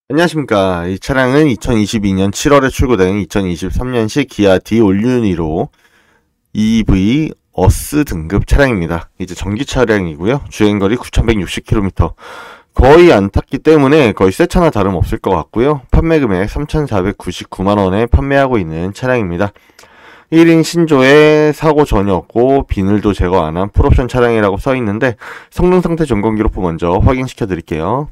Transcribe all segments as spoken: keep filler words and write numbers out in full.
안녕하십니까. 이 차량은 이천이십이 년 칠월에 출고된 이천이십삼 년식 기아 D 올유니로 이브이 어스 등급 차량입니다. 이제 전기 차량이고요. 주행거리 구천백육십 킬로미터. 거의 안 탔기 때문에 거의 새 차나 다름없을 것 같고요. 판매 금액 삼천사백구십구만 원에 판매하고 있는 차량입니다. 일 인 신조에 사고 전혀 없고 비늘도 제거 안한 풀옵션 차량이라고 써있는데 성능 상태 점검 기록부 먼저 확인시켜 드릴게요.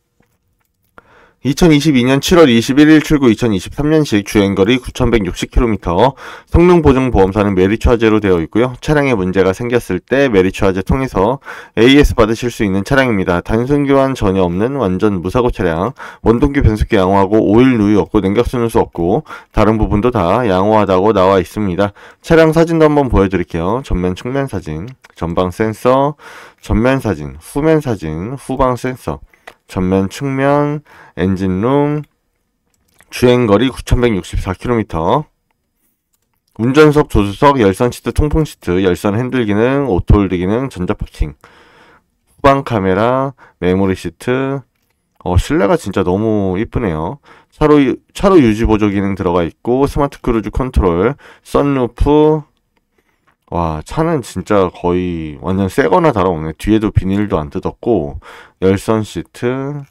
이천이십이 년 칠월 이십일일 출고 이천이십삼 년식 주행거리 구천백육십 킬로미터. 성능보증보험사는 메리츠화재로 되어 있고요. 차량에 문제가 생겼을 때 메리츠화재 통해서 에이에스 받으실 수 있는 차량입니다. 단순교환 전혀 없는 완전 무사고 차량. 원동기 변속기 양호하고 오일 누유 없고 냉각수 누수 없고 다른 부분도 다 양호하다고 나와 있습니다. 차량 사진도 한번 보여드릴게요. 전면 측면 사진, 전방 센서, 전면 사진, 후면 사진, 후방 센서, 전면 측면, 엔진룸, 주행거리 구천백육십사 킬로미터. 운전석, 조수석, 열선 시트, 통풍 시트, 열선 핸들 기능, 오토홀드 기능, 전자파킹, 후방 카메라, 메모리 시트. 어, 실내가 진짜 너무 이쁘네요. 차로, 차로 유지 보조 기능 들어가 있고, 스마트 크루즈 컨트롤, 썬루프. 와, 차는 진짜 거의 완전 새거나 다름없네. 뒤에도 비닐도 안 뜯었고, 열선 시트.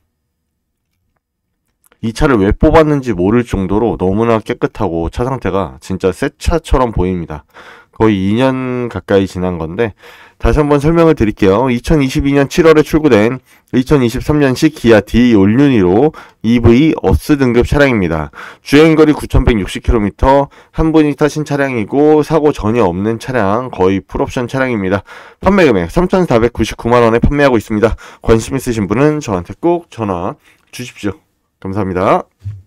이 차를 왜 뽑았는지 모를 정도로 너무나 깨끗하고 차 상태가 진짜 새 차처럼 보입니다. 거의 이 년 가까이 지난 건데 다시 한번 설명을 드릴게요. 이천이십이 년 칠월에 출고된 이천이십삼 년식 기아 D 올유니로 이브이 어스 등급 차량입니다. 주행거리 구천백육십 킬로미터, 한 분이 타신 차량이고 사고 전혀 없는 차량, 거의 풀옵션 차량입니다. 판매 금액 삼천사백구십구만 원에 판매하고 있습니다. 관심 있으신 분은 저한테 꼭 전화 주십시오. 감사합니다.